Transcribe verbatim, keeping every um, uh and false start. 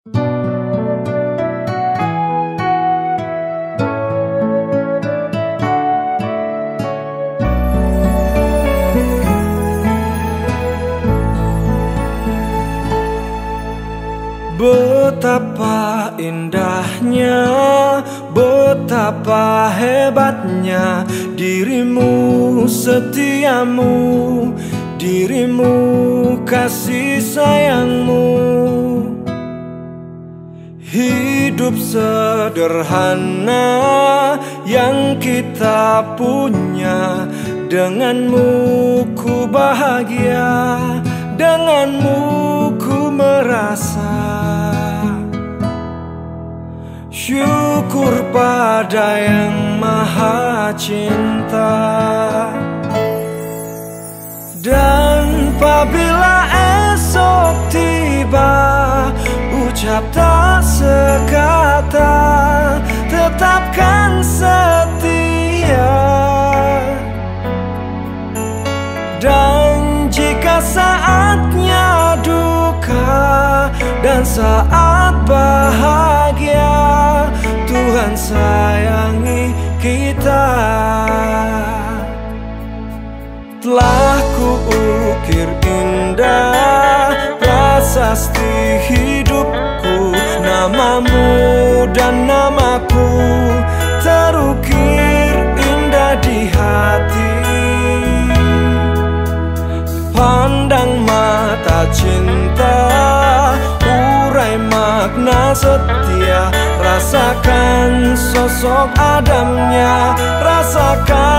Betapa indahnya, betapa hebatnya dirimu, setiamu, dirimu, kasih sayangmu. Hidup sederhana yang kita punya, denganmu ku bahagia, denganmu ku merasa syukur pada Yang Maha Cinta. Dan apabila esok tiba, ucap tak sekata, tetapkan setia. Dan jika saatnya duka dan saat bahagia, Tuhan sayangi kita. Telah kuukir indah prasasti hidupku, namamu dan namaku terukir indah di hati. Pandang mata cinta, urai makna setia, rasakan sosok Adamnya, rasakan